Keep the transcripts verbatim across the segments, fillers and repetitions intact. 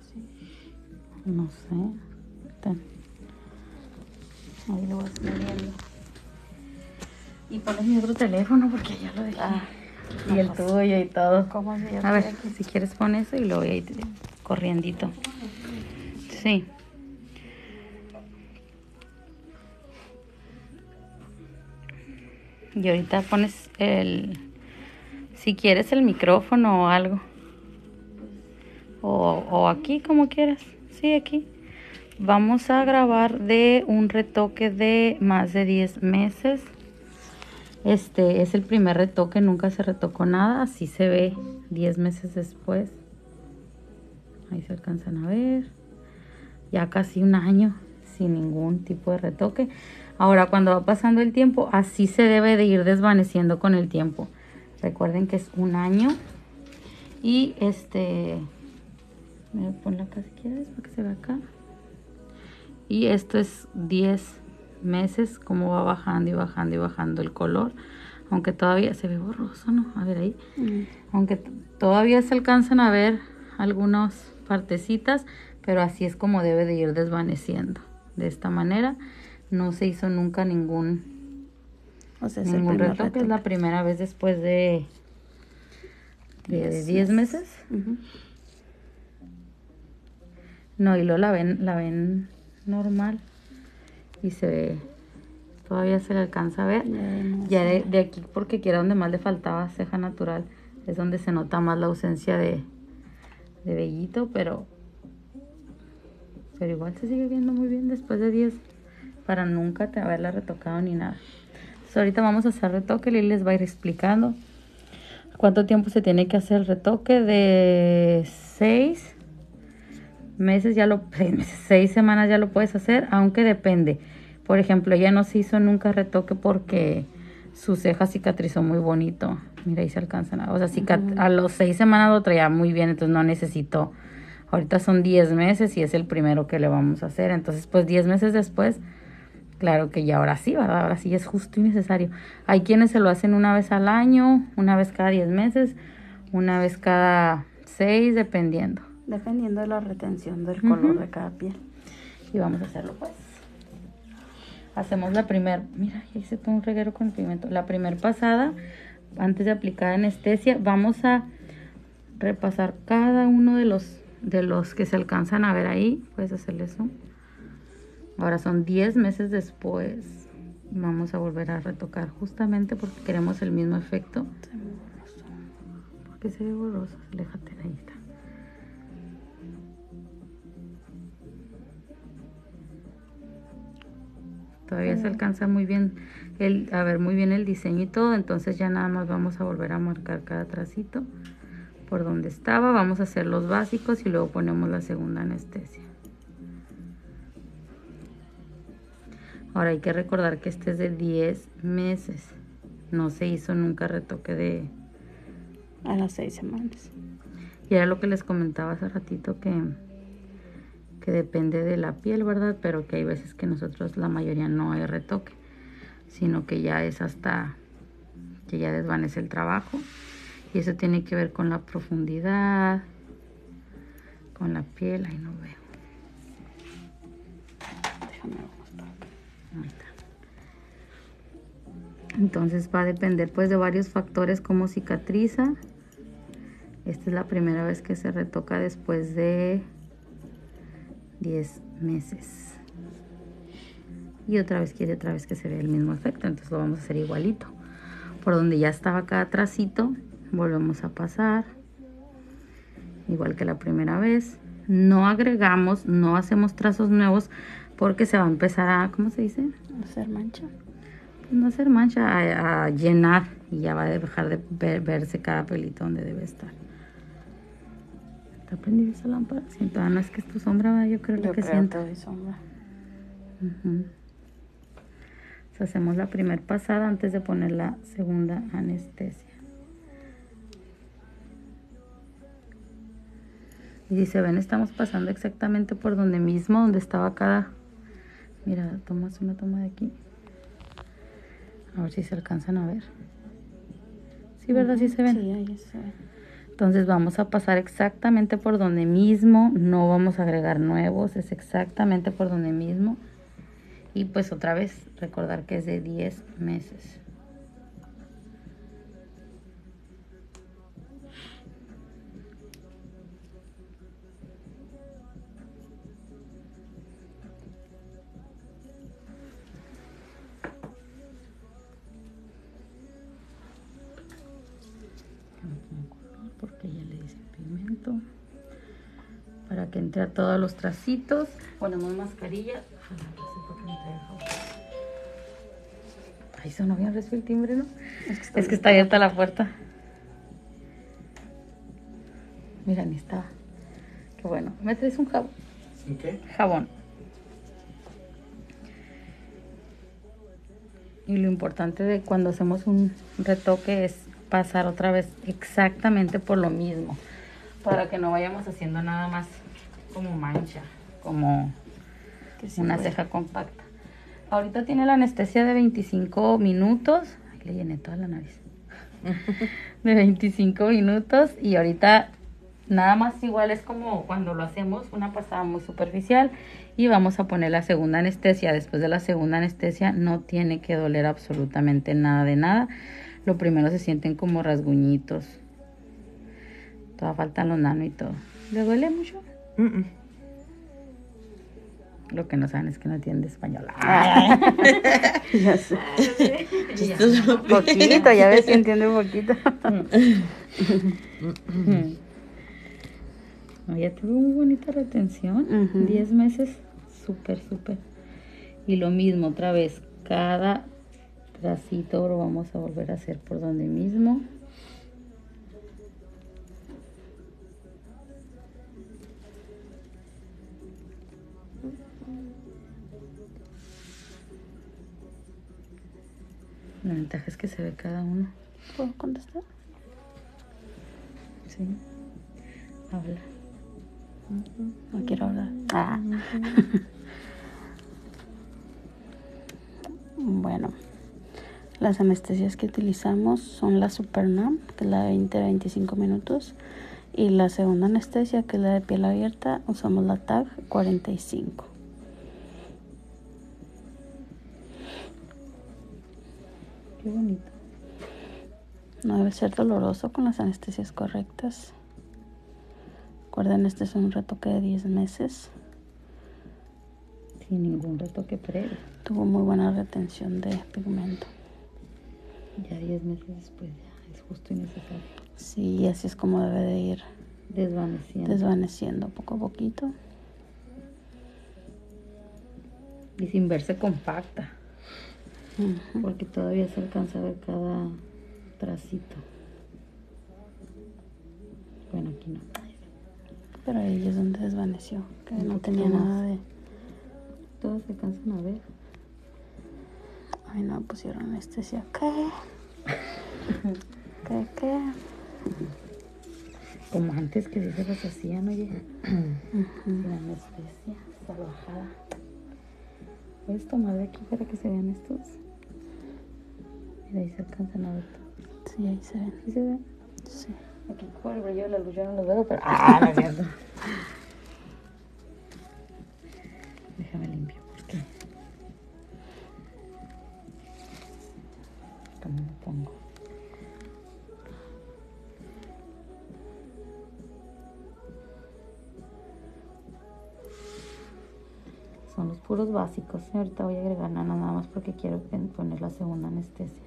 así. No sé. Ten. Ahí lo vas moviendo. Y pones mi otro teléfono porque ya lo dejé. Ah, y el pues, tuyo y todo. ¿cómo se A ver, si quieres pon eso y lo voy a ir corriendito. Sí. Y ahorita pones el... Si quieres el micrófono o algo. O, o aquí, como quieras. Sí, aquí. Vamos a grabar de un retoque de más de diez meses. Este es el primer retoque, nunca se retocó nada. Así se ve diez meses después. Ahí se alcanzan a ver. Ya casi un año sin ningún tipo de retoque. Ahora, cuando va pasando el tiempo, así se debe de ir desvaneciendo con el tiempo. Recuerden que es un año. Y este... Voy a ponerla acá si quieres para que se vea acá. Y esto es diez meses, como va bajando y bajando y bajando el color. Aunque todavía se ve borroso, ¿no? A ver ahí. Mm. Aunque todavía se alcanzan a ver algunas partecitas, pero así es como debe de ir desvaneciendo. De esta manera no se hizo nunca ningún, o sea, es ningún el primer retoque. retoque. Es la primera vez después de diez meses. Uh-huh. No, y luego la ven, la ven normal y se ve, todavía se le alcanza a ver. Yeah, ya de, de aquí, porque aquí era donde más le faltaba ceja natural, es donde se nota más la ausencia de, de vellito, pero pero igual se sigue viendo muy bien después de diez, para nunca te haberla retocado ni nada. Entonces ahorita vamos a hacer retoque, Lili les va a ir explicando cuánto tiempo se tiene que hacer el retoque. De seis meses ya lo, seis, meses, seis semanas ya lo puedes hacer, aunque depende. Por ejemplo, ella no se hizo nunca retoque porque su ceja cicatrizó muy bonito. Mira, ahí se alcanzan a... O sea, cicat- uh-huh. A los seis semanas lo traía muy bien, entonces no necesito... Ahorita son diez meses y es el primero que le vamos a hacer. Entonces, pues diez meses después, claro que ya ahora sí, ¿verdad? Ahora sí es justo y necesario. Hay quienes se lo hacen una vez al año, una vez cada diez meses, una vez cada seis, dependiendo. Dependiendo de la retención del color uh-huh. de cada piel. Y vamos a hacerlo pues. Hacemos la primer, mira, ya hice todo un reguero con el pigmento. La primer pasada, antes de aplicar anestesia, vamos a repasar cada uno de los, de los que se alcanzan a ver ahí. Puedes hacerle eso. Ahora son diez meses después. Vamos a volver a retocar justamente porque queremos el mismo efecto. Se ve borroso. ¿Por qué se ve borroso? Aléjate, ahí está. Todavía se alcanza muy bien el, a ver muy bien el diseño y todo, entonces ya nada más vamos a volver a marcar cada tracito por donde estaba. Vamos a hacer los básicos y luego ponemos la segunda anestesia. Ahora hay que recordar que este es de diez meses, no se hizo nunca retoque de... A las seis semanas. Y era lo que les comentaba hace ratito, que... que depende de la piel, ¿verdad? Pero que hay veces que nosotros, la mayoría, no hay retoque, sino que ya es hasta que ya desvanece el trabajo. Y eso tiene que ver con la profundidad, con la piel. Ahí no veo. Déjame mostrar. Ahí está. Entonces va a depender pues de varios factores, como cicatriza. Esta es la primera vez que se retoca después de diez meses. Y otra vez quiere otra vez que se vea el mismo efecto, entonces lo vamos a hacer igualito. Por donde ya estaba cada tracito, volvemos a pasar. Igual que la primera vez. No agregamos, no hacemos trazos nuevos porque se va a empezar a, ¿cómo se dice? Hacer mancha. No hacer mancha, a, a llenar. Y ya va a dejar de ver, verse cada pelito donde debe estar. ¿Está prendida esa lámpara? Sí, no es que es tu sombra, yo creo yo que creo siento. que doy sombra. Uh-huh. Entonces hacemos la primera pasada antes de poner la segunda anestesia. Y si se ven, estamos pasando exactamente por donde mismo, donde estaba cada... Mira, tomas una toma de aquí. A ver si se alcanzan a ver. Sí, ¿verdad? Uh-huh. Sí se ven. Sí, ahí se ve. Entonces vamos a pasar exactamente por donde mismo, no vamos a agregar nuevos, es exactamente por donde mismo. Y pues otra vez recordar que es de diez meses. Porque ya le hice pigmento para que entre a todos los tracitos. Ponemos mascarilla. Ay, sonó bien recio el timbre, ¿no? Es que está, es que está abierta la puerta. Mira, ni estaba. Qué bueno. ¿Me traes un jabón? ¿Un qué? Jabón. Y lo importante de cuando hacemos un retoque es pasar otra vez exactamente por lo mismo, para que no vayamos haciendo nada más como mancha, como Que sí, una bueno. ceja compacta. Ahorita tiene la anestesia de veinticinco minutos. Ay, le llené toda la nariz. De veinticinco minutos y ahorita nada más igual es como cuando lo hacemos una pasada muy superficial y vamos a poner la segunda anestesia. Después de la segunda anestesia no tiene que doler absolutamente nada de nada. Lo primero se sienten como rasguñitos. Todavía faltan los nanos y todo. ¿Le duele mucho? Mm, mm. Lo que no saben es que no entiende español. Ya sé. Chistoso. Poquito, ya ves si entiende un poquito. No, ya tuvo muy bonita retención. Ujú. diez meses, súper, súper. Y lo mismo otra vez, cada tracito lo vamos a volver a hacer por donde mismo. La ventaja es que se ve cada uno. ¿Puedo contestar? Sí. Habla. No quiero hablar. Ah. Bueno, las anestesias que utilizamos son la Supernam, que es la de veinte a veinticinco minutos, y la segunda anestesia, que es la de piel abierta, usamos la T A G cuarenta y cinco. Qué bonito. No debe ser doloroso con las anestesias correctas. Recuerden, este es un retoque de diez meses. Sin ningún retoque previo. Tuvo muy buena retención de pigmento. Ya diez meses después ya es justo y necesario. Sí, así es como debe de ir Desvaneciendo. desvaneciendo poco a poquito. Y sin verse compacta. Ujú. Porque todavía se alcanza a ver cada tracito. Bueno, aquí no. Pero ahí es donde desvaneció, que Un no poquito tenía más. nada de... Todos se alcanzan a ver. Ay, no, pusieron anestesia. ¿Qué? ¿Qué, qué? Como antes que sí se las hacían, oye. Ujú. La anestesia salvajada. ¿Puedes tomar de aquí para que se vean estos? Mira, ahí se alcanzan a ver todos. Sí, ahí se ven. ¿Sí se ven? Sí. Aquí por el brillo de la luz yo no los veo, pero... ¡Ah, no es cierto! Déjame limpio, porque... ¿Cómo lo pongo? Son los puros básicos. Ahorita voy a agregar nada más porque quiero poner la segunda anestesia.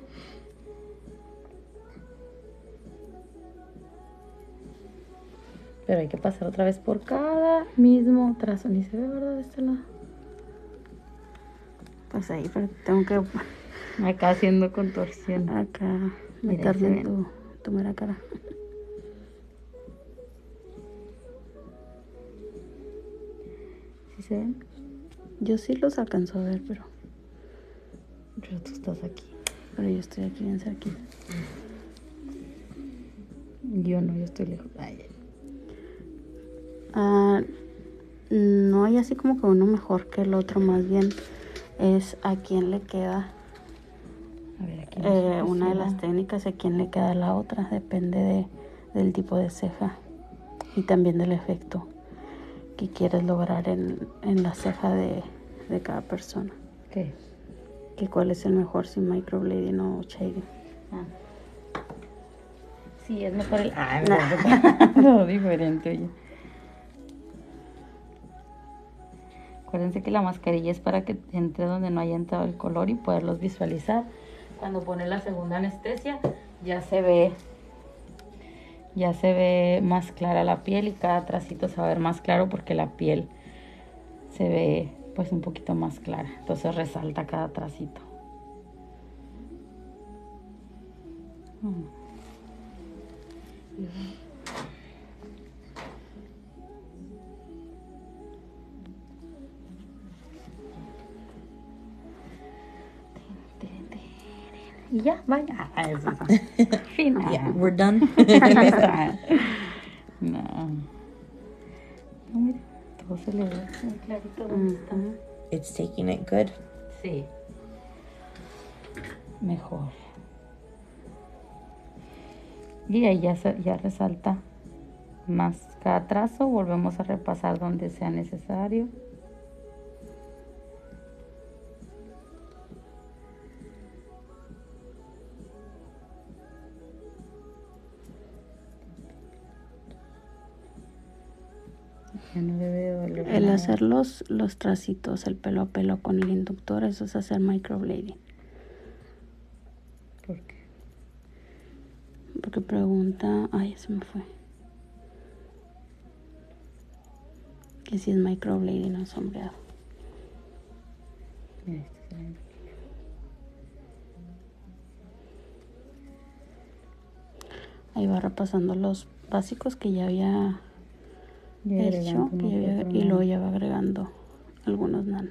Pero hay que pasar otra vez por cada mismo trazo. Ni se ve, ¿verdad? De este lado. Pues ahí, pero tengo que Acá haciendo contorsión. acá Mira, ahí se meterle ven. tu, tu mera cara. ¿Sí se ven? Yo sí los alcanzo a ver, pero, Pero tú estás aquí. pero yo estoy aquí bien cerquita. Yo no, yo estoy lejos. Ay, ay. Ah, no hay así como que uno mejor que el otro, más bien es a quién le queda A ver, aquí no eh, sé una si de va. las técnicas y a quién le queda la otra, depende de, del tipo de ceja y también del efecto que quieres lograr en, en la ceja de, de cada persona. ¿Qué? Que cuál es el mejor, si microblading o shading. Ah. Sí, es mejor el... Ah, no, no, diferente, oye. Acuérdense que la mascarilla es para que entre donde no haya entrado el color y poderlos visualizar. Cuando pone la segunda anestesia ya se ve ya se ve más clara la piel y cada tracito se va a ver más claro porque la piel se ve pues un poquito más clara. Entonces resalta cada tracito. Hmm. Y ya, vaya. Ah, eso sí. Fin. Yeah, we're done. No. No, mira, todo se le ve muy clarito dónde está. It's taking it good. Sí. Mejor. Y ahí ya, se- ya resalta más cada trazo. Volvemos a repasar donde sea necesario. Ya no debe de doler El nada. hacer los, los tracitos, el pelo a pelo con el inductor, eso es hacer microblading. ¿Por qué? Porque pregunta, ay, se me fue. Que si es microblading o sombreado. Mira, este se ve. Ahí va repasando los básicos que ya había Ya hecho agregando que uno ya que había- otro y luego nano. ya va agregando algunos nano.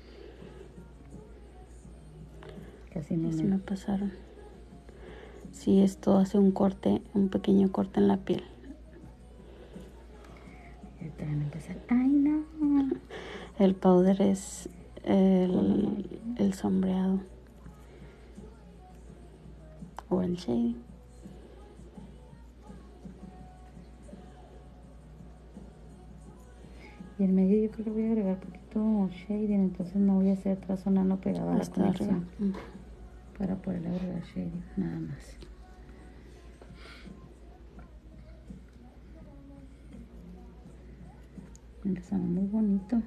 Casi no Y se me... me pasaron. Sí, esto hace un corte, un pequeño corte en la piel. Ahorita van a empezar. Ay, no. El powder es el, el sombreado o el shading. Y en medio yo creo que voy a agregar poquito shading, entonces no voy a hacer trazo nano pegado a la Hasta arriba. conexión Mm. para poder agregar shading, nada más. Empezamos muy bonito.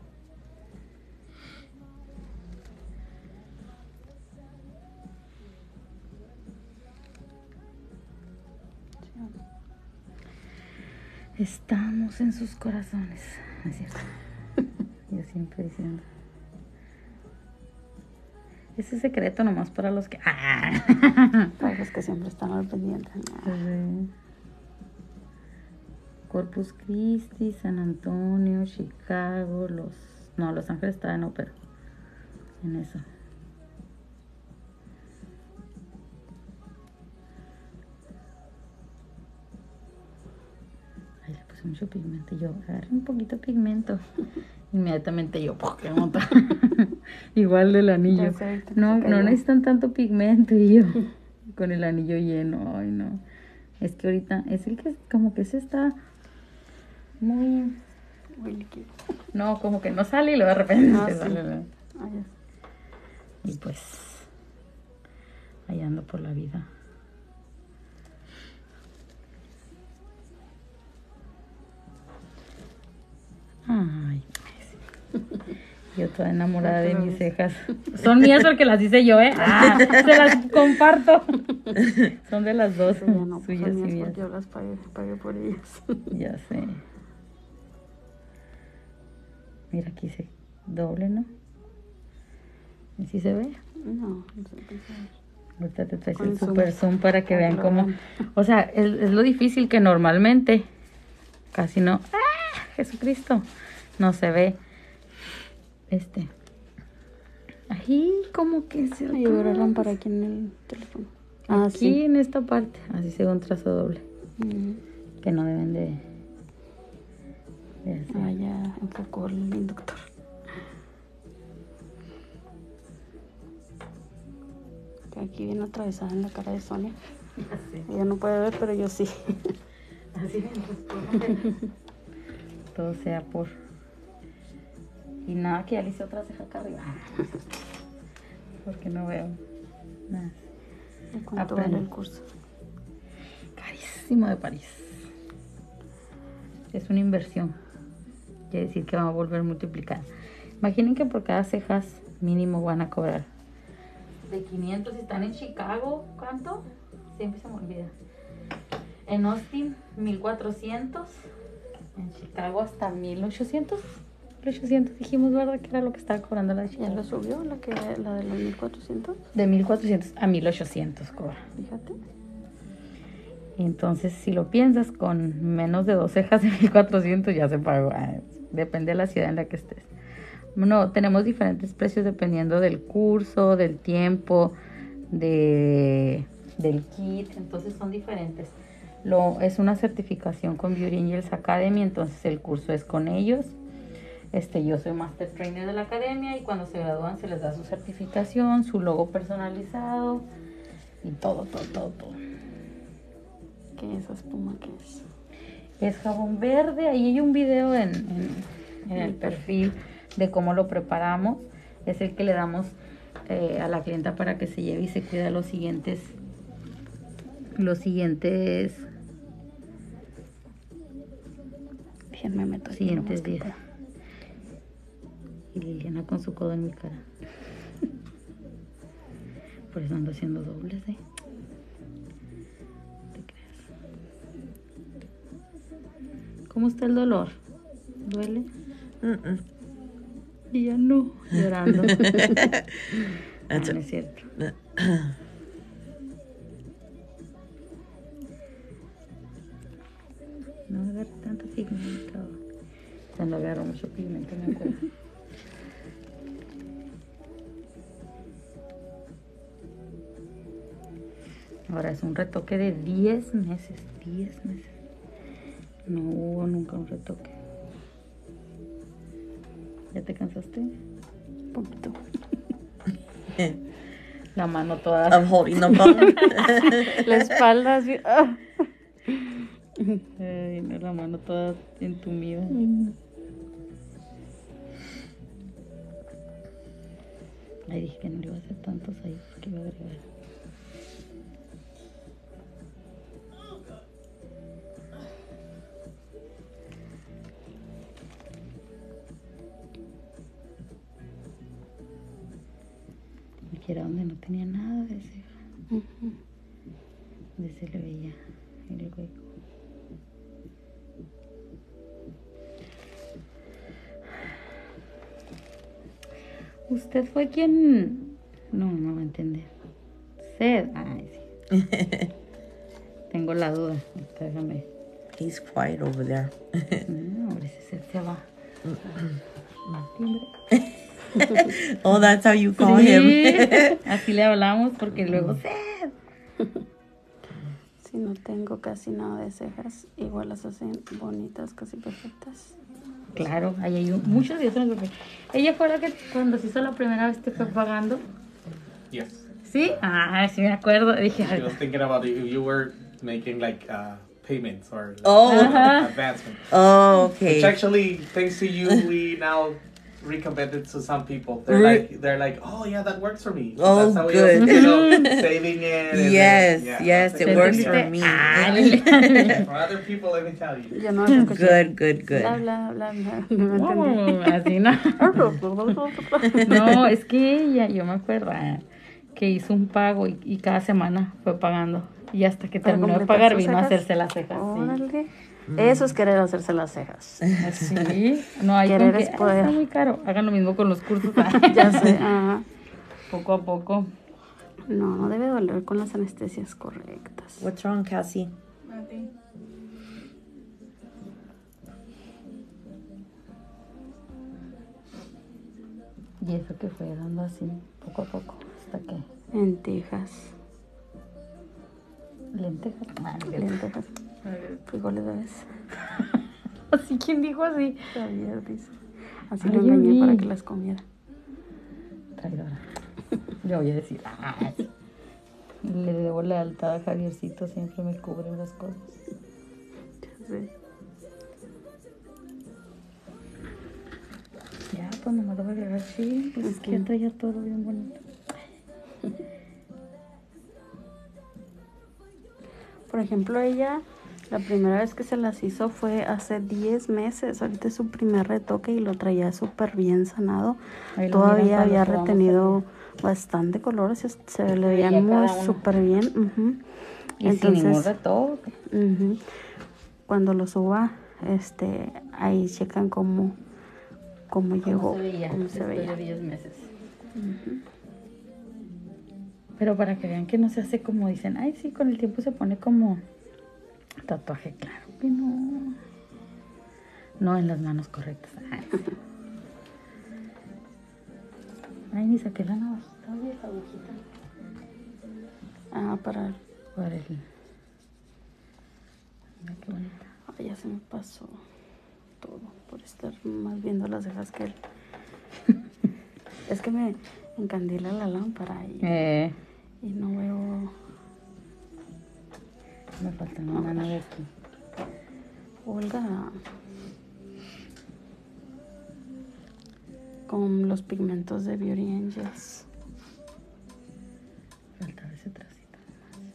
Estamos en sus corazones. ¿No es cierto? Yo siempre diciendo. Ese secreto nomás para los que... ¡Ah! Para los que siempre están al pendiente. Sí. Corpus Christi, San Antonio, Chicago, los... No, Los Ángeles todavía no, pero en eso. Ay, le puse mucho pigmento. Y yo, agarré un poquito de pigmento. Inmediatamente yo, ¡pum! Le monta. Igual del anillo. Ya sé, ahorita No, se no cayó. necesitan tanto pigmento. Y yo, con el anillo lleno. Ay, no. Es que ahorita, es el que como que se está muy... Muy líquido. No, como que no sale y luego de repente Ah, sí. sale. Ah, ya. Y pues, ahí ando por la vida. Ay, pues. Yo toda enamorada de mis cejas. Son mías porque las hice yo, ¿eh? Ah, se las comparto. Son de las dos, Sí, ya no, pues, suyas y son mías mías. porque yo las pagué, pagué por ellas. Ya sé. Mira, aquí se doble, ¿no? ¿Y si se ve? No, no sé qué saber. Ahorita te traes Con el zoom. super zoom para que Para vean que lo cómo... vean. O sea, es, es lo difícil que normalmente casi no... ¡Ah! Jesucristo. No se ve. Este. Ahí como que se Ahí veo la alcanza. lámpara aquí en el teléfono. Ah, Aquí sí. en esta parte. Así se ve un trazo doble. Mm. Que no deben de... de hacer. Ah, ya enfocó el inductor. Aquí viene atravesada en la cara de Sonia. Ella no puede ver, pero yo sí. sí, pues, todo sea por... Y nada, que ya le hice otra ceja acá arriba. Porque no veo nada. ¿Y cuánto Aprende. vale el curso? Carísimo de París. Es una inversión. Quiere decir que va a volver multiplicada. Imaginen que por cada cejas mínimo van a cobrar de quinientos. Si están en Chicago, ¿cuánto? Siempre se me olvida. En Austin, mil cuatrocientos. En Chicago hasta mil ochocientos. mil ochocientos dijimos, ¿verdad? Que era lo que estaba cobrando la de ¿Ya Chicago. lo subió la, que, la de los mil cuatrocientos? De mil cuatrocientos a mil ochocientos cobra. Fíjate. Entonces, si lo piensas, con menos de dos cejas de mil cuatrocientos ya se pagó. Ah, depende de la ciudad en la que estés. No, tenemos diferentes precios dependiendo del curso, del tiempo, de, del kit. Entonces, son diferentes. Lo, es una certificación con Beauty Angels Academy, entonces el curso es con ellos. Este, yo soy Master Trainer de la academia y cuando se gradúan se les da su certificación, su logo personalizado y todo, todo, todo, todo. ¿Qué es esa espuma? ¿Qué es? Es jabón verde. Ahí hay un video en, en, en el perfil de cómo lo preparamos. Es el que le damos eh, a la clienta para que se lleve y se cuida los siguientes los siguientes Déjenme meto aquí siguientes nomás que días. pueda. Y Liliana con su codo en mi cara. Por eso ando haciendo dobles, ¿eh? ¿Te creas? ¿Cómo está el dolor? ¿Duele? Mm-mm. Y ya no, llorando. No, That's no es cierto. No agarre tanto pigmento. Cuando agarro mucho pigmento me acuerdo. Ahora es un retoque de diez meses. diez meses. No hubo nunca un retoque. ¿Ya te cansaste? Un poquito. La mano toda. I'm holding the phone. La espalda así. ah. Ay, no, la mano toda entumida. Mm. Ay, dije que no le iba a hacer tantos ahí porque iba a agregar. Porque era donde no tenía nada de ceja. Ujú. Donde se le veía el hueco. Usted fue quien... No, no va a entender. Usted... Ay, sí. Tengo la duda. Déjame. He's quiet over there. No, ahora ese Seth se va. Timbre. Oh, that's how you call Sí, him. así le hablamos porque luego Seth. Si no tengo casi nada de cejas, igual las hacen bonitas, casi perfectas. Claro, ahí hay un- muchos días. Ella fue la que cuando se hizo la primera vez te fue pagando. Yes. ¿Sí? Ah, sí me acuerdo. Dije, I ay, was thinking about if you were making like uh, payments or like, Oh. uh, Uh-huh. advancement. Oh, Which okay. actually, thanks to you, we now recommend it to some people. They're Re- like, they're like, oh yeah, that works for me. Oh, That's how we good. also, you know, saving it. And Yes, then, yeah, yes, that's it a good works idea. for me. Ah, For other people, let me tell you. Yo no las escuché. Good, good, Bla, good. bla, bla, bla. No así no. entendí. No, es que ella, yo me acuerdo ah, que hizo un pago y, y cada semana fue pagando. Y hasta que ¿Para terminó de completar pagar sus vino a cejas? hacerse las cejas. Sí. Órale. Eso es querer hacerse las cejas. Sí, no hay Querer con que es "Ay, poder". está muy caro. Hagan lo mismo con los cursos. Ya sé. Ajá. Poco a poco. No, no debe doler con las anestesias correctas. What's wrong, Cassie? Y eso que fue dando así, poco a poco, hasta que En Texas. lentejas. Ah, no es cierto. Lentejas. Frijoles de vez. Así, ¿quién dijo así? Javier dice. Así Ay, lo yo engañé vi. para que las comiera. Traidora. Le voy a decir, ah, le debo lealtad a Javiercito, siempre me cubre las cosas. Sí. Ya, pues nomás lo voy a agregar shading. Pues es que ya traía todo bien bonito. Por ejemplo, ella, la primera vez que se las hizo fue hace diez meses. Ahorita es su primer retoque y lo traía súper bien sanado. Ahí lo miran Todavía cuando había subamos retenido bastante colores, se, se le veía veían muy cada uno. súper bien. Ujú. Y sin ningún retoque. Ujú. Cuando lo suba, este, ahí checan cómo, cómo llegó, ¿Cómo se veía? cómo se Después veía. de diez meses. Pero para que vean que no se hace como dicen, ay, sí, con el tiempo se pone como tatuaje, claro que no. No en las manos correctas. Ay, sí. Ay, ni saqué la navajita, oye, la agujita. Ah, para... Para el... Mira qué bonita. Ay, ya se me pasó todo por estar más viendo las cejas que él. Es que me encandila la lámpara y, Eh, y no veo... me falta una mano de aquí. Olga, con los pigmentos de Beauty Angels. Faltaba ese tracito nomás.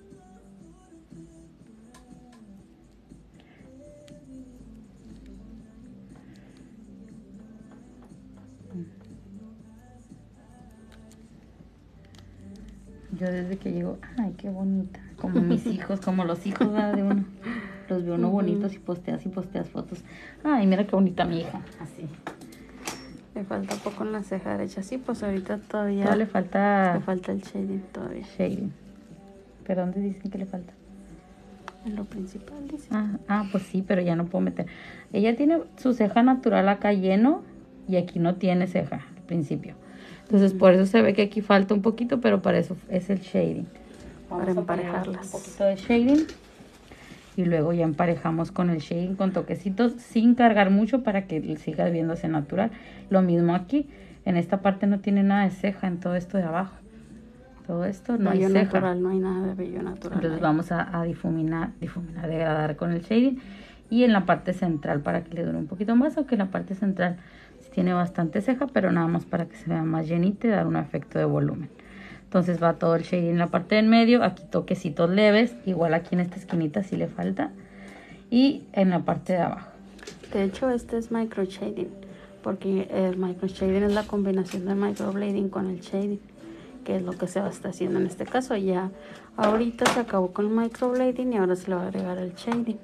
Yo desde que llego, ay, qué bonita. Como mis hijos, como los hijos ¿verdad? de uno. Los veo uno Ujú. bonitos y posteas y posteas fotos. Ay, mira qué bonita mi hija. Así. Me falta poco en la ceja derecha. Sí, pues ahorita todavía Todavía le falta le falta el shading todavía. shading. ¿Pero dónde dicen que le falta? En lo principal, dice. Ah, ah, pues sí, pero ya no puedo meter. Ella tiene su ceja natural acá lleno y aquí no tiene ceja al principio. Entonces, por eso se ve que aquí falta un poquito, pero para eso es el shading. Para Vamos a emparejarlas. poner un poquito de shading y luego ya emparejamos con el shading con toquecitos sin cargar mucho para que siga viéndose natural. Lo mismo aquí. En esta parte no tiene nada de ceja en todo esto de abajo. Todo esto no Vello hay ceja. natural, no hay nada de vello natural. Entonces ahí. vamos a, a difuminar, difuminar, degradar con el shading. Y en la parte central para que le dure un poquito más, aunque en la parte central sí tiene bastante ceja, pero nada más para que se vea más llenita y dar un efecto de volumen. Entonces va todo el shading en la parte del medio, aquí toquecitos leves, igual aquí en esta esquinita sí le falta. Y en la parte de abajo. De hecho, este es micro shading, porque el micro shading es la combinación del microblading con el shading, que es lo que se va a estar haciendo en este caso. Ya ahorita se acabó con el microblading y ahora se le va a agregar el shading.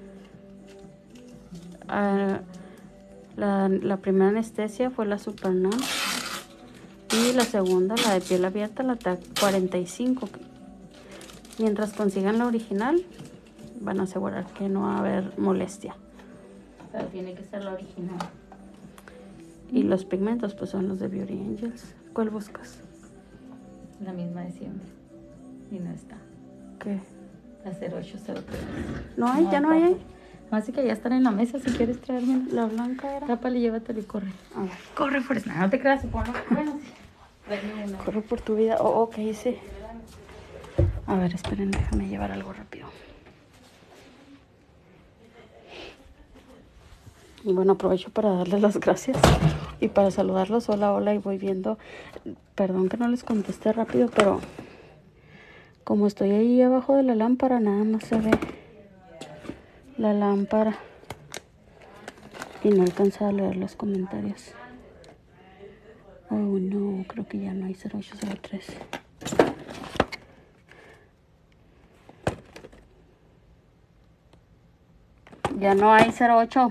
Ah, la, la primera anestesia fue la Supernam y la segunda, la de piel abierta, la T A C cuarenta y cinco. Mientras consigan la original, van a asegurar que no va a haber molestia. Pero tiene que ser la original. Y los pigmentos pues son los de Beauty Angels. ¿Cuál buscas? La misma de siempre. Y no está. ¿Qué? La cero ocho cero tres. ¿No hay? ¿Ya no hay ahí? Así que ya están en la mesa si quieres traérmela. La blanca era. Tápale, llévatelo y corre. A ver, Corre, Forest. No, no te creas, ponlo. Bueno, sí. Dame una. corre por tu vida. Oh, ok, sí. A ver, esperen, déjame llevar algo rápido. Y bueno, aprovecho para darles las gracias y para saludarlos. Hola, hola, y voy viendo. Perdón que no les contesté rápido, pero como estoy ahí abajo de la lámpara, nada más se ve la lámpara y no alcanza a leer los comentarios. Oh no, creo que ya no hay cero ocho cero tres. Ya no hay cero ocho.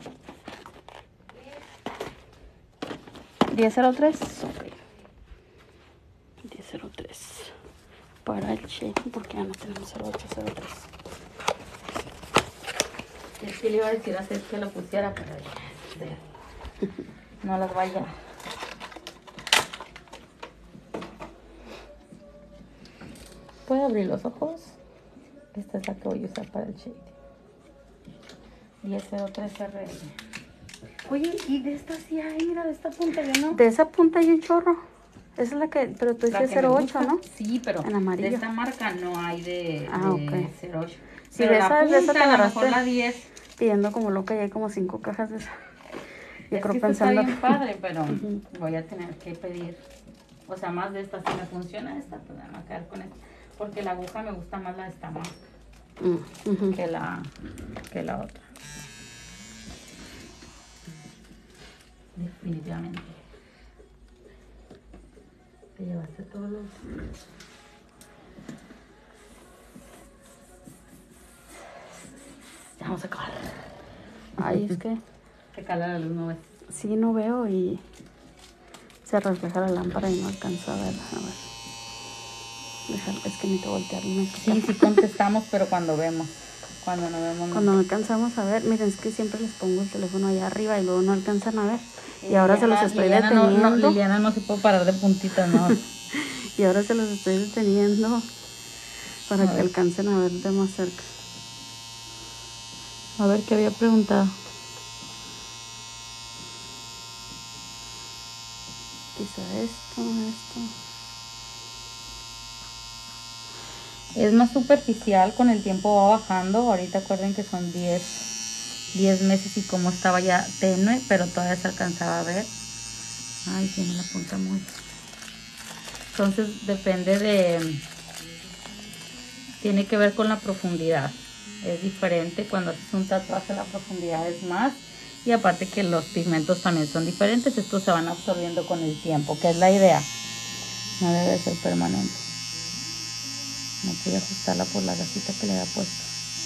diez cero tres. Ok. diez cero tres. Para el shading, porque ya no tenemos cero ocho cero tres. Es que le iba a decir a Cés que lo pusiera, pero ya. No las vaya. ¿Puedo abrir los ojos? Esta es la que voy a usar para el shade. diez cero tres R S. Oye, y de esta sí hay, mira, de esta punta yo no. De esa punta hay un chorro. Esa es la que, pero tú La dices que me cero ocho, gusta. ¿no? Sí, pero En amarillo. de esta marca no hay de, Ah, de ok. cero ocho. Si Pero de la esa, de esa punta, te a lo agarraste mejor la diez. pidiendo como loca y hay como cinco cajas de esa. Yo Es creo que esta está pensando. bien padre, pero Ujú. voy a tener que pedir, o sea, más de esta. Si me funciona esta, pues me voy a quedar con esta. Porque la aguja me gusta más la de esta marca Mm, ujú. que la, que la otra. Definitivamente. Te llevaste todos los... Ya vamos a acabar. Ay, es que Te cala la luz, no ves. sí no veo y se refleja la lámpara y no alcanzo a ver. A ver. Déjalo, es que necesito voltearme. Sí, sí contestamos, pero cuando vemos. Cuando no vemos, no. Cuando no alcanzamos a ver, miren, es que siempre les pongo el teléfono allá arriba y luego no alcanzan a ver. Sí, Y ahora se los Liliana- estoy Liliana no- deteniendo. No, Liliana no se puede parar de puntitas, no. Y ahora se los estoy deteniendo para A que ver. alcancen a ver de más cerca. A ver, ¿qué había preguntado? Quizá esto, esto. Es más superficial, con el tiempo va bajando. Ahorita acuerden que son diez meses y como estaba ya tenue, pero todavía se alcanzaba a ver. Ay, tiene la punta muy... Entonces depende de... Tiene que ver con la profundidad. Es diferente cuando haces un tatuaje, la profundidad es más. Y aparte que los pigmentos también son diferentes. Estos se van absorbiendo con el tiempo, que es la idea. No debe ser permanente. No pude ajustarla por la gasita que le había puesto.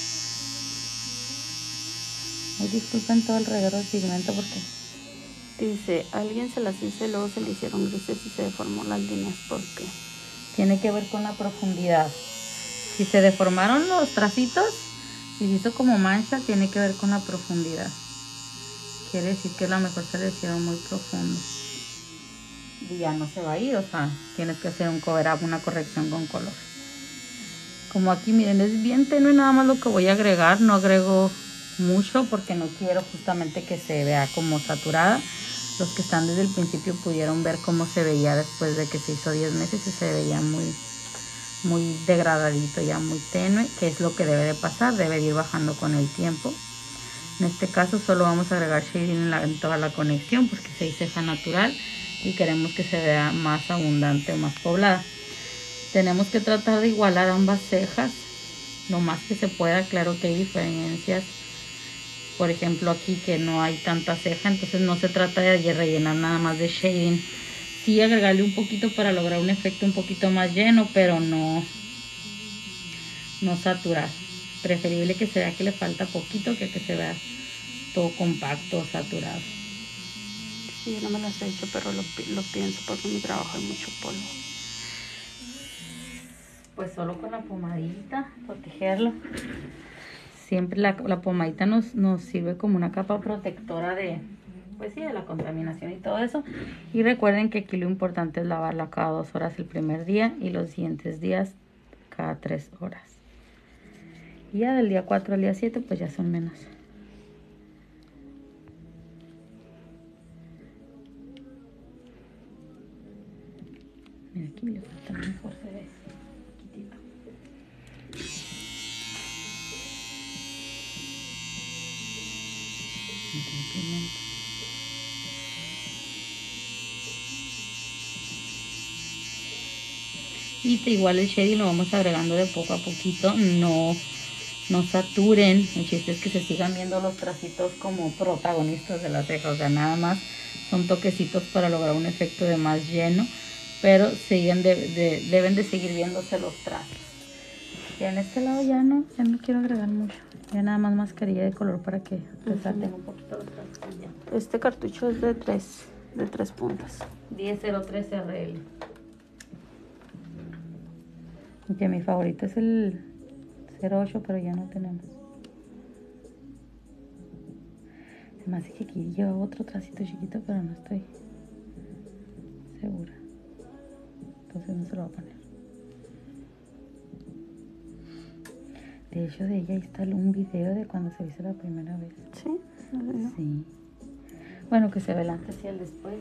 Ay, disculpen todo el reguero de pigmento porque... Dice, alguien se las hizo y luego se le hicieron grises y se deformó las líneas. ¿Por qué? Tiene que ver con la profundidad. Si se deformaron los tracitos y se hizo como mancha, tiene que ver con la profundidad. Quiere decir que a lo mejor se le hicieron muy profundo. Y ya no se va a ir, o sea, tienes que hacer un cover up, una corrección con color. Como aquí, miren, es bien tenue nada más lo que voy a agregar. No agrego mucho porque no quiero justamente que se vea como saturada. Los que están desde el principio pudieron ver cómo se veía después de que se hizo diez meses y se veía muy, muy degradadito, ya muy tenue, que es lo que debe de pasar, debe de ir bajando con el tiempo. En este caso solo vamos a agregar shading en, la, en toda la conexión porque se hizo ceja natural y queremos que se vea más abundante o más poblada. Tenemos que tratar de igualar ambas cejas lo más que se pueda. Claro que hay diferencias, por ejemplo aquí que no hay tanta ceja, entonces no se trata de rellenar nada más de shading. Sí agregarle un poquito para lograr un efecto un poquito más lleno, pero no, no saturar. Preferible que se vea que le falta poquito que que se vea todo compacto, saturado. Sí, yo no me las he hecho, pero lo, lo pienso porque en mi trabajo hay mucho polvo. Pues solo con la pomadita, protegerlo. Siempre la, la pomadita nos, nos sirve como una capa protectora de, pues sí, de la contaminación y todo eso. Y recuerden que aquí lo importante es lavarla cada dos horas el primer día y los siguientes días cada tres horas. Y ya del día cuatro al día siete pues ya son menos. Mira, aquí le falta mejor se ve. Poquitito. Y te, igual el shading lo vamos agregando de poco a poquito, no, no saturen. El chiste es que se sigan viendo los tracitos como protagonistas de la ceja, o sea, nada más son toquecitos para lograr un efecto de más lleno, pero siguen de, de, deben de seguir viéndose los trazos. Y en este lado ya no, ya no quiero agregar mucho, ya nada más mascarilla de color para que resalten un poquito los trazos. Ya. Este cartucho es de tres, de tres puntas. diez cero tres R L. Y que mi favorito es el cero ocho, pero ya no tenemos. Se me hace que aquí lleva otro tracito chiquito, pero no estoy segura. Entonces no se lo voy a poner. De hecho, de ella está un video de cuando se hizo la primera vez. ¿Sí? Sí. Bueno, que se ve el antes y el después.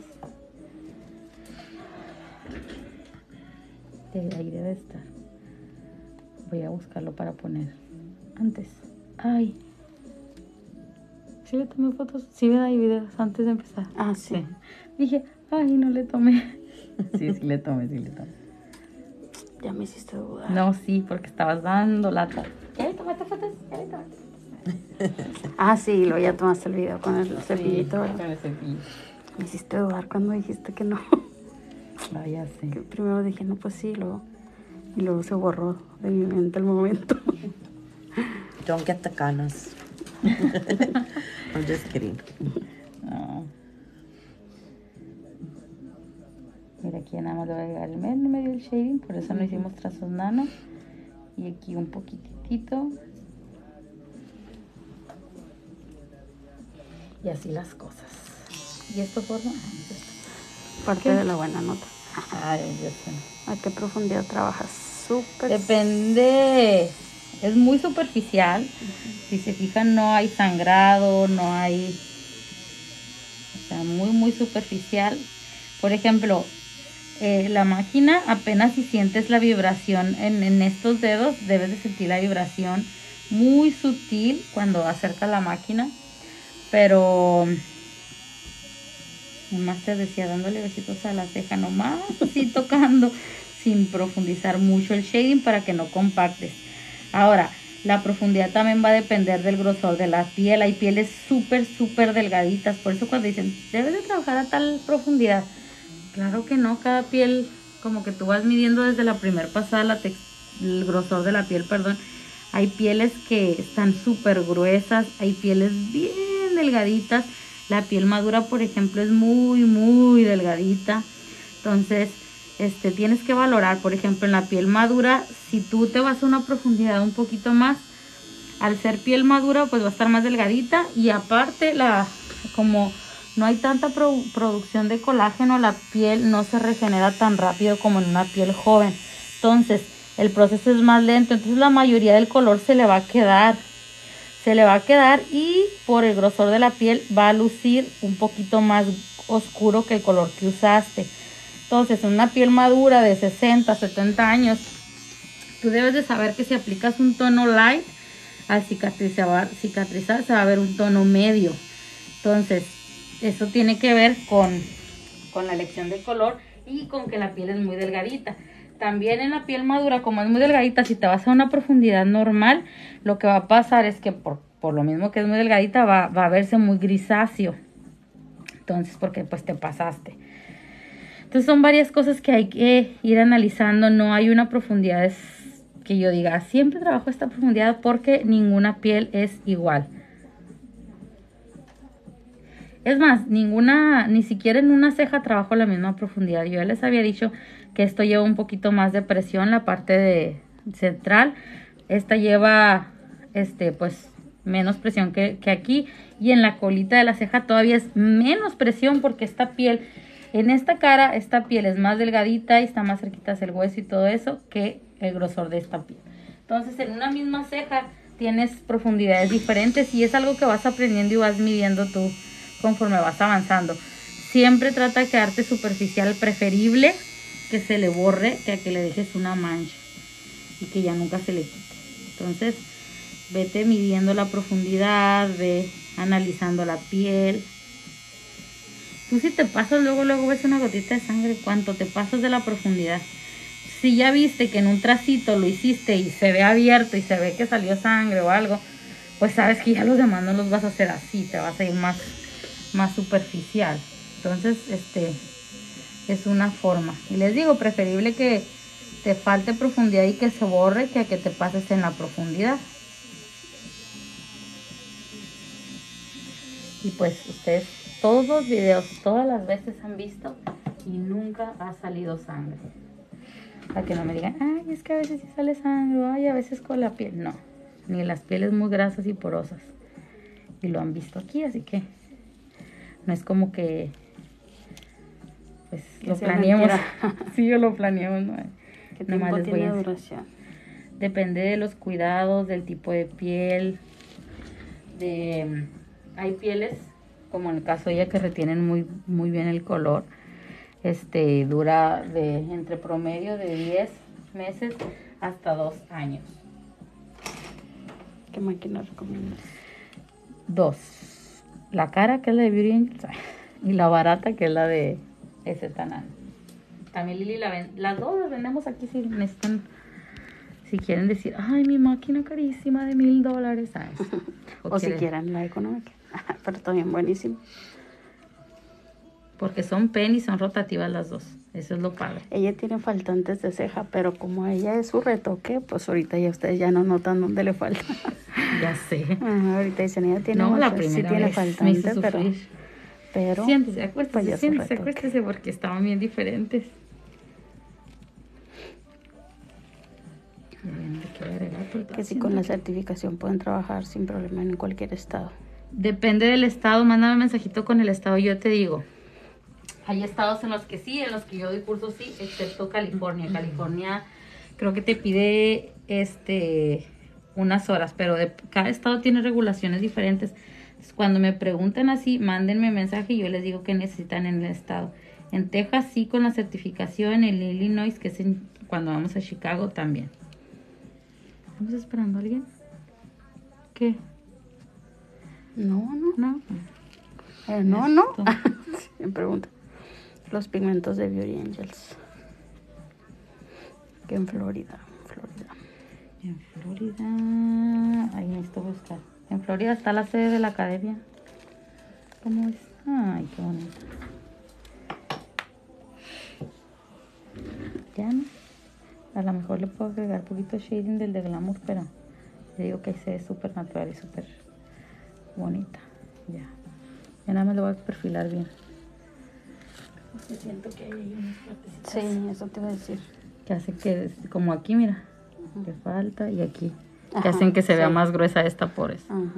De ahí debe estar. Voy a buscarlo para poner antes. Ay. ¿Sí le tomé fotos? Sí, ¿verdad? Y videos antes de empezar. Ah, sí. Sí. Dije, ay, no le tomé. Sí, sí le tomé, sí le tomé. Ya me hiciste dudar. No, sí, porque estabas dando lata. ¿Ya le tomaste fotos? ¿Ya le tomaste fotos? Ah, sí, luego ya tomaste el video con el cepillito, Sí, ¿verdad? con el cepillo. Me hiciste dudar cuando dijiste que no. Ah, ya sé. Que primero dije, no, pues sí, luego, y luego se borró de mi mente el momento. Don't get the canas. I'm just kidding. No. Mira, aquí nada más le va a llegar el medio, medio el shading, por eso no hicimos trazos nano. Y aquí un poquitito. Y así las cosas. ¿Y esto forma? Parte ¿Qué? de la buena nota. Ay, yo sé. ¿A qué profundidad trabajas? Súper. Depende. Es muy superficial. Si se fijan, no hay sangrado, no hay... O sea, muy, muy superficial. Por ejemplo, eh, la máquina, apenas si sientes la vibración en, en estos dedos, debes de sentir la vibración muy sutil cuando acercas la máquina. Pero... Nomás te decía, dándole besitos a la ceja, nomás así tocando, sin profundizar mucho el shading para que no compactes. Ahora, la profundidad también va a depender del grosor de la piel. Hay pieles súper, súper delgaditas. Por eso cuando dicen, debes de trabajar a tal profundidad. Claro que no, cada piel, como que tú vas midiendo desde la primer pasada la el grosor de la piel, perdón. Hay pieles que están súper gruesas, hay pieles bien delgaditas. La piel madura, por ejemplo, es muy, muy delgadita. Entonces, este, tienes que valorar, por ejemplo, en la piel madura, si tú te vas a una profundidad un poquito más, al ser piel madura, pues va a estar más delgadita. Y aparte, la, como no hay tanta pro, producción de colágeno, la piel no se regenera tan rápido como en una piel joven. Entonces, el proceso es más lento. Entonces, la mayoría del color se le va a quedar. Se le va a quedar y por el grosor de la piel va a lucir un poquito más oscuro que el color que usaste. Entonces, en una piel madura de sesenta, setenta años, tú debes de saber que si aplicas un tono light, al cicatrizar, cicatrizar se va a ver un tono medio. Entonces, eso tiene que ver con, con la elección de color y con que la piel es muy delgadita. También en la piel madura, como es muy delgadita, si te vas a una profundidad normal, lo que va a pasar es que por, por lo mismo que es muy delgadita, va, va a verse muy grisáceo. Entonces, porque pues te pasaste. Entonces son varias cosas que hay que ir analizando. No hay una profundidad que yo diga, siempre trabajo esta profundidad porque ninguna piel es igual. Es más, ninguna, ni siquiera en una ceja trabajo la misma profundidad. Yo ya les había dicho que esto lleva un poquito más de presión, la parte de central. Esta lleva, este, pues, menos presión que, que aquí. Y en la colita de la ceja todavía es menos presión porque esta piel, en esta cara, esta piel es más delgadita y está más cerquita del hueso y todo eso que el grosor de esta piel. Entonces, en una misma ceja tienes profundidades diferentes y es algo que vas aprendiendo y vas midiendo tú conforme vas avanzando. Siempre trata de quedarte superficial, preferible que se le borre que a que le dejes una mancha y que ya nunca se le quite. Entonces vete midiendo la profundidad, ve analizando la piel. Tú si te pasas luego luego ves una gotita de sangre, cuánto te pasas de la profundidad. Si ya viste que en un tracito lo hiciste y se ve abierto y se ve que salió sangre o algo, pues sabes que ya los demás no los vas a hacer así, te vas a ir más más superficial. Entonces, este es una forma. Y les digo, preferible que te falte profundidad y que se borre que a que te pases en la profundidad. Y pues ustedes todos los videos, todas las veces han visto y nunca ha salido sangre. Para que no me digan, ay, es que a veces sí sale sangre, ay, a veces con la piel. No, ni las pieles muy grasas y porosas. Y lo han visto aquí, así que no es como que pues Que lo sea planeemos. mentira. Sí, yo lo planeamos, ¿no? ¿Qué Nomás tiempo les voy tiene a- duración? Depende de los cuidados, del tipo de piel. De hay pieles, como en el caso de ella, que retienen muy, muy bien el color. Este dura de entre promedio de diez meses hasta dos años. ¿Qué máquina recomiendas? Dos. La cara, que es la de Beauty Angels, y la barata, que es la de ese Tanan. También Lili la ven, las dos las vendemos aquí si necesitan, si quieren decir, ay, mi máquina carísima de mil dólares, ¿sabes? O, o si quieren- quieren la económica. Pero también buenísimo. Porque son pen y son rotativas las dos. Eso es lo padre. Ella tiene faltantes de ceja, pero como ella es su retoque, pues ahorita ya ustedes ya no notan dónde le falta. Ya sé. Ajá, ahorita dicen, ella tiene No, la muchas, sí primera tiene vez me faltante, hizo pero, sufrir. pero Siéntese, acuéstese, pues ya su siéntese, retoque. acuéstese, porque estaban bien diferentes. Ya ven, le quiero agregar, pero Que si siento con la que- certificación pueden trabajar sin problema en cualquier estado. Depende del estado, mándame un mensajito con el estado, yo te digo. Hay estados en los que sí, en los que yo doy cursos sí, excepto California. California creo que te pide este unas horas, pero de, cada estado tiene regulaciones diferentes. Entonces, cuando me preguntan así, mándenme mensaje y yo les digo que necesitan en el estado. En Texas sí con la certificación, en Illinois, que es en- cuando vamos a Chicago también. ¿Estamos esperando a alguien? ¿Qué? No, no. ¿No? Eh, no, no. Esto. Me pregunta. Los pigmentos de Beauty Angels. Que en Florida. Florida. En Florida, ahí necesito buscar. En Florida está la sede de la academia. ¿Cómo es? Ay, qué bonito. Ya no. A lo mejor le puedo agregar un poquito de shading del de Glamour, pero le digo que se ve súper natural y súper bonita. Ya. Ya nada más le voy a perfilar bien. Porque siento que hay ahí unas partecitas Sí, eso te iba a decir. que hacen que, como aquí, mira, que falta, y aquí, que Ajá, hacen que se vea sí. más gruesa esta por eso. Ajá.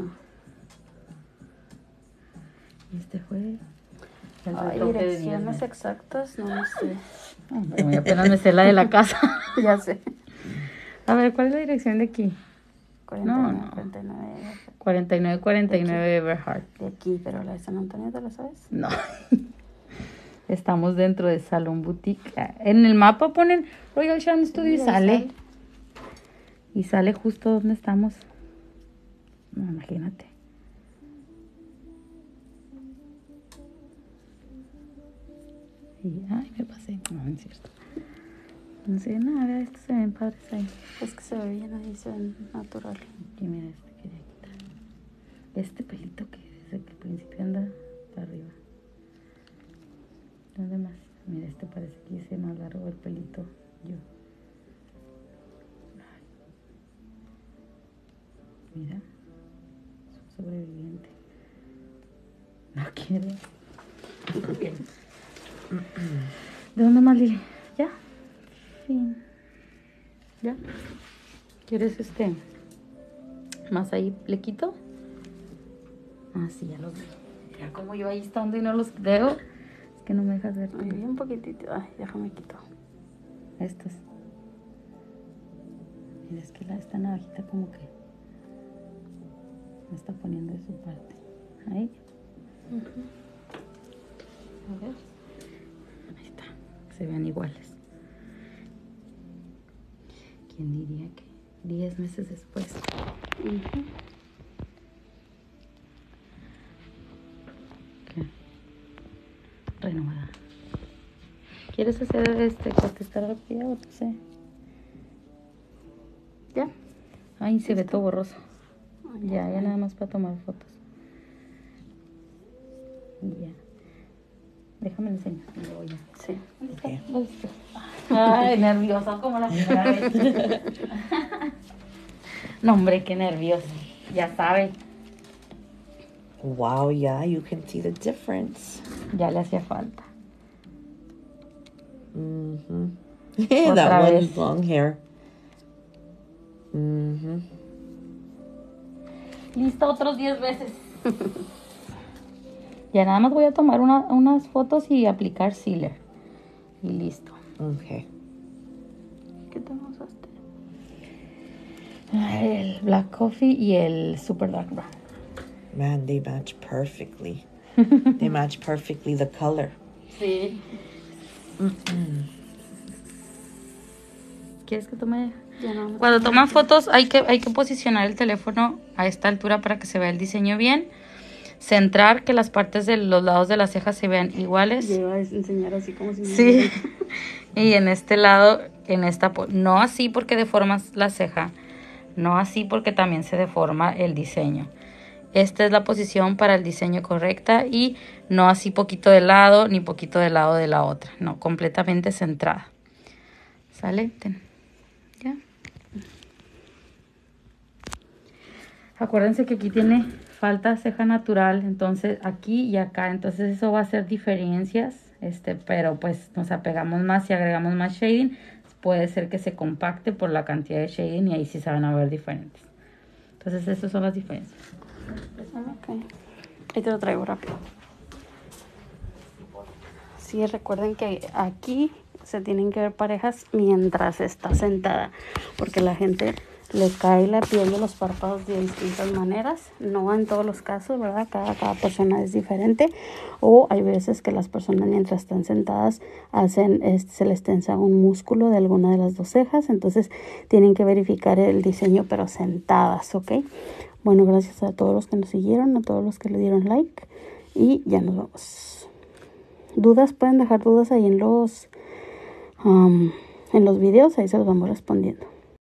Y este fue el Ay, retoque de direcciones viernes. exactas, no lo sé. Hombre, muy apenas me sé la de la casa. Ya sé. A ver, ¿cuál es la dirección de aquí? cuarenta y nueve, No, no. cuarenta y nueve cuarenta y nueve cuarenta y nueve Everhart. de aquí, pero la de San Antonio, ¿te la sabes? No. Estamos dentro de Salón Boutique. En el mapa ponen Royal Charm Studio y Sí, ahí sale. sale. Y sale justo donde estamos. No, imagínate. Y, ay, me pasé. No, no es cierto. No sé nada, estos se ven padres ahí. Es que se ve bien ahí, se ve natural. Aquí, mira, este quería quitar. Este pelito que desde que el principio anda para arriba. ¿Dónde más? Mira, este parece que hice más largo el pelito yo. Ay. Mira, es un sobreviviente. No quiere. Ok. ¿De dónde más, Lili? ¿Ya? Fin. ¿Ya? ¿Quieres este? ¿Más ahí le quito? Ah, sí, ya los vi. Mira como yo ahí estando y no los veo. Es que no me dejas ver. Ay, un poquitito. Ay, déjame quito. Estos. Mira, es que la, esta navajita como que me está poniendo de su parte. Ahí. A ver. Ahí está. Se vean iguales. ¿Quién diría que diez meses después? Ujú. ¿Qué? Renovada. ¿Quieres hacer este contestar rápido o no sé? ¿Ya? Ay, se ve todo borroso. Ay, Ya, ya nada más para tomar fotos. Ya. Déjame enseñar. Y luego ya. Sí. Okay. Listo. Ay, nerviosa como la primera vez. No, hombre, qué nerviosa. Ya sabe. Wow, yeah, you can see the difference. Ya le hacía falta. Mm-hmm. Otra That vez. one's long hair. Mm-hmm. Listo, otros diez veces. Ya nada más voy a tomar una- unas fotos y aplicar sealer. Y listo. Okay. ¿Qué te usaste? El Black Coffee y el Super Dark Brown. Man, they match perfectly. They match perfectly the color. Sí. ¿Quieres que tome Ya no, no Cuando tengo toman que- fotos hay que, hay que posicionar el teléfono a esta altura para que se vea el diseño bien. Centrar, que las partes de los lados de las cejas se vean iguales. Ya iba a enseñar así como si me Sí. vieran. Y en este lado, en esta, po- no así porque deformas la ceja, no así porque también se deforma el diseño. Esta es la posición para el diseño correcta y no así poquito de lado ni poquito de lado de la otra, no, completamente centrada. ¿Sale? Ten. ¿Ya? Acuérdense que aquí tiene falta ceja natural, entonces aquí y acá, entonces eso va a hacer diferencias, este, pero pues nos apegamos más y agregamos más shading, puede ser que se compacte por la cantidad de shading y ahí sí se van a ver diferentes. Entonces esas son las diferencias. Ok. Ahí te lo traigo rápido. Sí, recuerden que aquí se tienen que ver parejas mientras está sentada, porque la gente le cae la piel de los párpados de distintas maneras, no en todos los casos, ¿verdad? Cada, cada persona es diferente, o hay veces que las personas mientras están sentadas hacen, este, se les tensa un músculo de alguna de las dos cejas, entonces tienen que verificar el diseño pero sentadas, ¿ok? Bueno, gracias a todos los que nos siguieron, a todos los que le dieron like y ya nos vamos. Dudas, pueden dejar dudas ahí en los, um, en los videos, ahí se los vamos respondiendo.